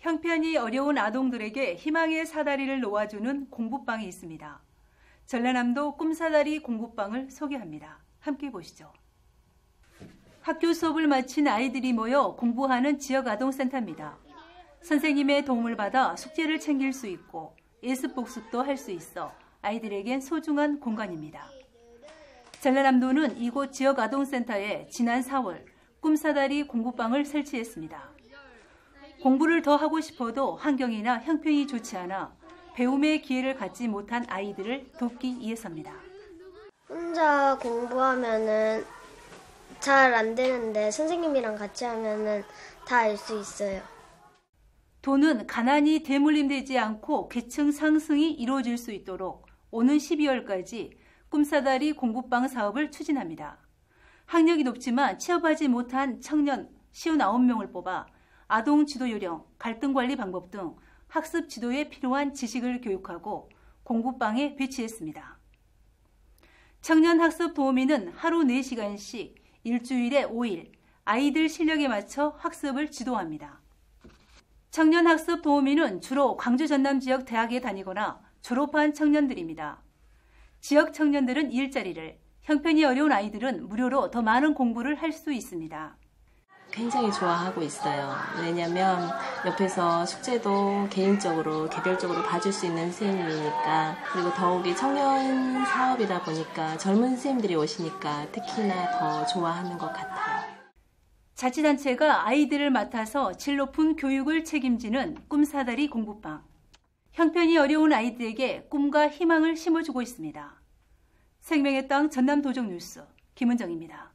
형편이 어려운 아동들에게 희망의 사다리를 놓아주는 공부방이 있습니다. 전라남도 꿈사다리 공부방을 소개합니다. 함께 보시죠. 학교 수업을 마친 아이들이 모여 공부하는 지역아동센터입니다. 선생님의 도움을 받아 숙제를 챙길 수 있고 예습 복습도 할 수 있어 아이들에겐 소중한 공간입니다. 전라남도는 이곳 지역아동센터에 지난 4월 꿈사다리 공부방을 설치했습니다. 공부를 더 하고 싶어도 환경이나 형편이 좋지 않아 배움의 기회를 갖지 못한 아이들을 돕기 위해서입니다. 혼자 공부하면은 잘 안 되는데 선생님이랑 같이 하면은 다 알 수 있어요. 도는 가난이 대물림되지 않고 계층 상승이 이루어질 수 있도록 오는 12월까지 꿈사다리 공부방 사업을 추진합니다. 학력이 높지만 취업하지 못한 청년 59명을 뽑아 아동 지도 요령, 갈등 관리 방법 등 학습 지도에 필요한 지식을 교육하고 공부방에 배치했습니다. 청년 학습 도우미는 하루 4시간씩 일주일에 5일 아이들 실력에 맞춰 학습을 지도합니다. 청년 학습 도우미는 주로 광주 전남 지역 대학에 다니거나 졸업한 청년들입니다. 지역 청년들은 일자리를, 형편이 어려운 아이들은 무료로 더 많은 공부를 할 수 있습니다. 굉장히 좋아하고 있어요. 왜냐면 옆에서 숙제도 개인적으로, 개별적으로 봐줄 수 있는 선생님이니까, 그리고 더욱이 청년 사업이다 보니까 젊은 선생님들이 오시니까 특히나 더 좋아하는 것 같아요. 자치단체가 아이들을 맡아서 질 높은 교육을 책임지는 꿈사다리 공부방. 형편이 어려운 아이들에게 꿈과 희망을 심어주고 있습니다. 생명의 땅 전남도적 뉴스 김은정입니다.